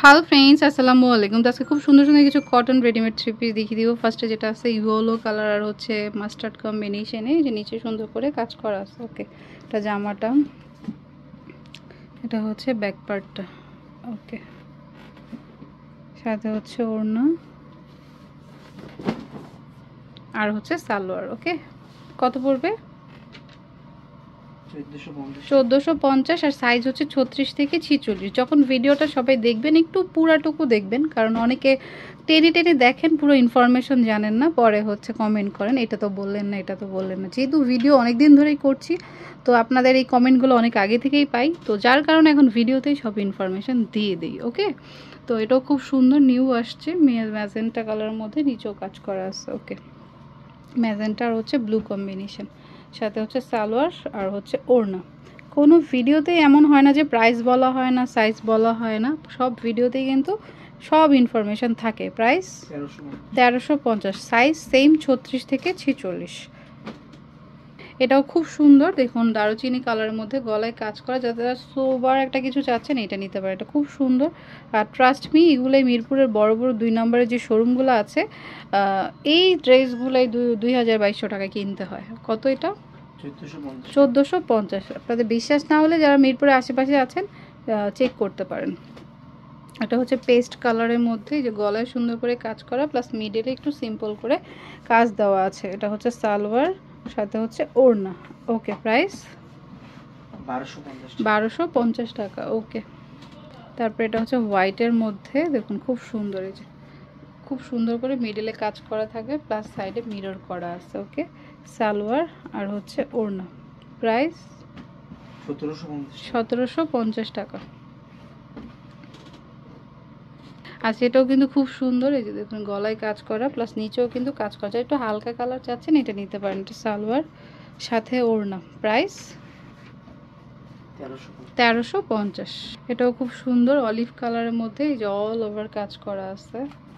Hello friends, আসসালামু আলাইকুম। তো আজকে খুব সুন্দর সুন্দর কিছু কটন রেডিমেড থ্রি পিস দেখিয়ে দিব। ফার্স্টে যেটা আছে ইয়েলো কালার আর হচ্ছে মাস্টার্ড কম্বিনেশনে, যে নিচে সুন্দর করে কাজ করা আছে। ওকে, এটা জামাটা, এটা হচ্ছে ব্যাক পার্টটা। ওকে, সাথে হচ্ছে ওড়না আর হচ্ছে সালোয়ার। ওকে, কত পড়বে? 1450 আর সাইজ হচ্ছে 36 থেকে 46। যখন ভিডিওটা সবাই দেখবেন একটু পুরাটুকু দেখবেন, কারণ অনেকে টেনে টেনে দেখেন, পুরো ইনফরমেশন জানেন না, পরে হচ্ছে কমেন্ট করেন এটা তো বললেন না, এটা তো বললেন না। যেহেতু ভিডিও অনেক দিন ধরেই করছি, তো আপনাদের এই কমেন্টগুলো অনেক আগে থেকেই পাই, তো যার কারণে এখন ভিডিওতেই সব ইনফরমেশন দিয়ে দিই। ওকে, তো এটাও খুব সুন্দর নিউ আসছে, ম্যাজেন্টা কালারের মধ্যে, নিচেও কাজ করা আছে। ওকে, ম্যাজেন্টা আর হচ্ছে ব্লু কম্বিনেশন, সাথে হচ্ছে সালোয়ার আর হচ্ছে ওড়না। কোনো ভিডিওতেই এমন হয় না যে প্রাইস বলা হয় না, সাইজ বলা হয় না, সব ভিডিওতেই কিন্তু সব ইনফরমেশন থাকে। প্রাইস 1350, সাইজ সেম 36 থেকে 46। এটাও খুব সুন্দর, দেখুন দারুচিনি কালারের মধ্যে গলায় কাজ করা, যারা সোবার একটা কিছু চাচ্ছেন এটা নিতে পারে, এটা খুব সুন্দর। আর ট্রাস্ট মি, এগুলোই মিরপুরের বড় বড় 2 নম্বরের যে শোরুমগুলো আছে, এই ড্রেসগুলোই 2200 টাকায় কিনতে হয়। কত এটা? 1450। আপনাদের বিশ্বাস না হলে যারা মিরপুরের আশেপাশে আছেন চেক করতে পারেন। এটা হচ্ছে পেস্ট কালারের মধ্যে, যে গলায় সুন্দর করে কাজ করা, প্লাস মিডলে একটু সিম্পল করে কাজ দেওয়া আছে। এটা হচ্ছে সালোয়ার, সাথে হচ্ছে ওড়না। ওকে, প্রাইস 1250 টাকা। ওকে, তারপরে এটা হচ্ছে হোয়াইটের মধ্যে, দেখুন খুব সুন্দর, এই যে খুব সুন্দর করে মিডলে কাজ করা থাকবে, প্লাস সাইডে মিরর করা আছে। ওকে, সালোয়ার আর হচ্ছে ওড়না। প্রাইস 1750 টাকা। আচ্ছা, এটাও কিন্তু খুব সুন্দর, এই যে দেখুন গলায় কাজ করা, প্লাস নিচেও কিন্তু কাজ করা। একটু হালকা কালার চাচ্ছেন এটা নিতে পারেন, এটা সালোয়ার সাথে ওড়না। প্রাইস 1350। এটাও খুব সুন্দর অলিভ কালারের মধ্যে, এই যে অল ওভার কাজ করা আছে,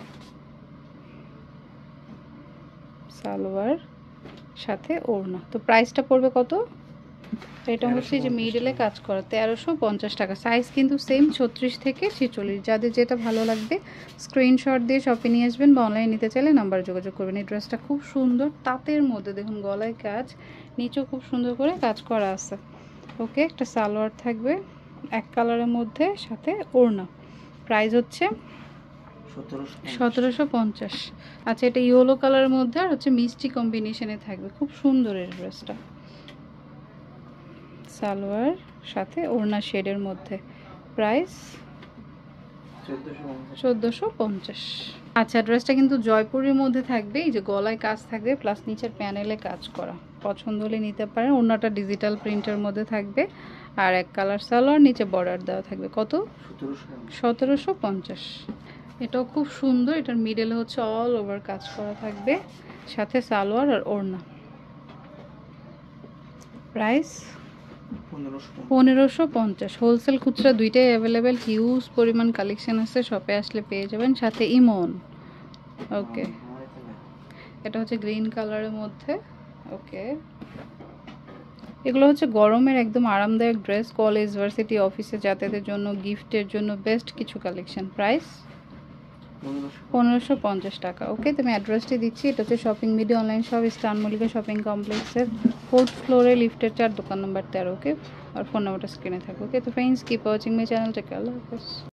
সালোয়ার সাথে ওড়না। তো প্রাইসটা পড়বে কত? এটা হচ্ছে যে মিডলে কাজ করা, 1350 টাকা। সাইজ কিন্তু সেম 36 থেকে 46। যাদের যেটা ভালো লাগবে স্ক্রিনশট দিয়ে শপে নিয়ে আসবেন, বা অনলাইন নিতে চাইলে নাম্বারে যোগাযোগ করবেন। এই ড্রেসটা খুব সুন্দর, তাঁতের মধ্যে দেখুন গলায় কাজ, নিচেও খুব সুন্দর করে কাজ করা আছে। ওকে, একটা সালোয়ার থাকবে এক কালারের মধ্যে, সাথে ওড়না। প্রাইস হচ্ছে 1750। আচ্ছা, এটা ইয়েলো কালারের মধ্যে আর হচ্ছে মিষ্টি কম্বিনেশনে থাকবে, খুব সুন্দর এই ড্রেসটা। সালোয়ার সাথে ওড়না শেডের মধ্যে। প্রাইস 1450। আচ্ছা, ড্রেসটা কিন্তু জয়পুরের মধ্যে থাকবে, এই যে গলায় কাজ থাকবে, প্লাস নিচের প্যানেলে কাজ করা। পছন্দ হলে নিতে পারেন। ওড়নাটা ডিজিটাল প্রিন্টের মধ্যে থাকবে, আর এক কালার সালোয়ার, নিচে বর্ডার দেওয়া থাকবে। কত? 1750। এটাও খুব সুন্দর, এটার মিডলে হচ্ছে অল ওভার কাজ করা থাকবে, সাথে সালোয়ার আর ওড়না। প্রাইস 1550। হোলসেল খুচরা দুইটাই অ্যাভেলেবেল, হিউজ পরিমাণ কালেকশন আছে, শপে আসলে পেয়ে যাবেন, সাথে ইমন। ওকে, এটা হচ্ছে গ্রিন কালারের মধ্যে। ওকে, এগুলো হচ্ছে গরমের একদম আরামদায়ক ড্রেস, কলেজ, ভার্সিটি, অফিসে যাতায়াতের জন্য, গিফটের জন্য বেস্ট কিছু কালেকশন। প্রাইস 1550 টাকা। ওকে, তো আমি অ্যাড্রেসটি দিচ্ছি, এটা হচ্ছে shopping media online shop, star Mallika shopping কমপ্লেক্সের 4th ফ্লোরে, লিফটের 4, দোকান নম্বর 13। ওকে, আর ফোন নাম্বারটা স্ক্রিনে থাকবে। ওকে, তো friends, keep watching my channel, take care, আল্লাহ হাফেজ।